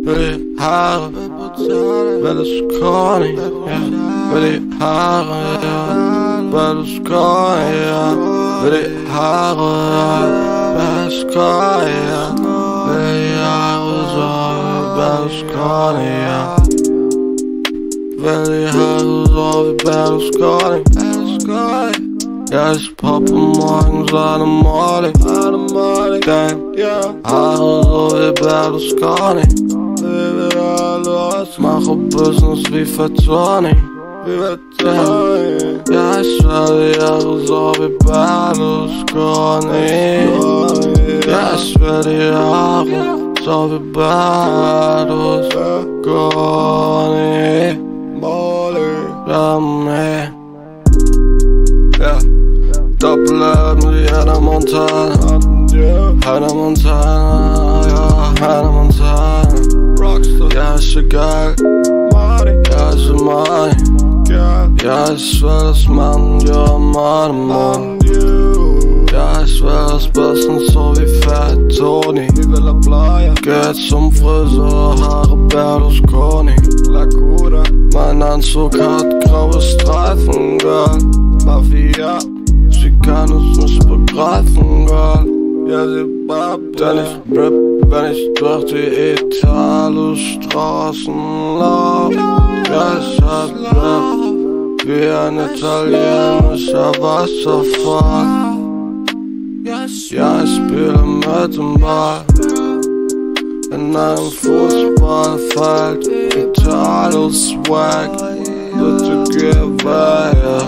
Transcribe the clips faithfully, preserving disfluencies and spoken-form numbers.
will die Haare, Berlusconi, ja, will die Haare, ja, Berlusconi, ja, will die Haare, ja, Berlusconi, ja, will die Haare so wie Berlusconi, ja, will die Haare so wie Berlusconi, Berlusconi. Ja, ich poppe morgens eine Molly, eine Molly, denn Haare so wie Berlusconi. Mache Business wie Fatoni, ja, ja, ich will die Haare so wie Berlusconi. Ja, ich will die Haare so wie Berlusconi. Ja, nee. Ja, Doppelleben wie Hannah Montana, Hannah Montana, ja, Hannah Montana. Rockstar, ja, ist egal, ja, ist Money, ja, ich will das machen, ja, Mann, Mann. Ja, ich will das Besten so wie Fat Tony. Geht zum Friseur, Haare Berlusconi. Mein Anzug hat graue Streifen, Girl. Mafia, sie kann es nicht begreifen, Girl. Ja, sie bleibt, denn ich rip, wenn ich durch die Italo-Straßen lauf. Ja, ich hab Rap wie ein italienischer Wasserfall. Ja, ich spiele mit dem Ball in einem Fußballfeld. Italo-Swag, bitte geh weg.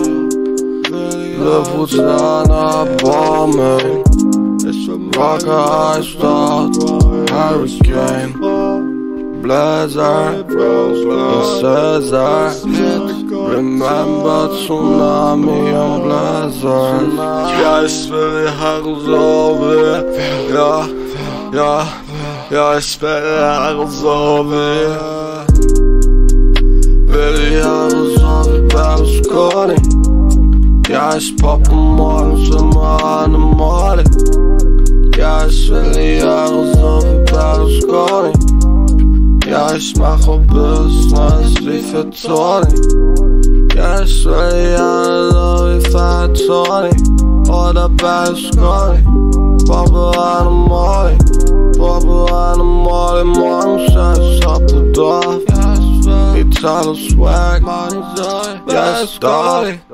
Le Fußlaner Bomben, Rocker Eisstadt, Hurricane, Blazer, Caesar, Remember Tsunami und Blazer. Ja, ich will die Haare so wie, ja, ja, ja, ich will die Haare so wie, will die Haare so wie Berlusconi. Ja, ich poppe morgens immer eine Molly. Ja, ich will die Haare so wie Berlusconi. Ja, ich mache Business wie Fatoni. Ja, ich will die Haare so wie Fatoni oder Berlusconi. Poppe eine Molly, poppe eine Molly morgens, ja, ich hab den Dorf. Italo Swag, ja, ich Dolly.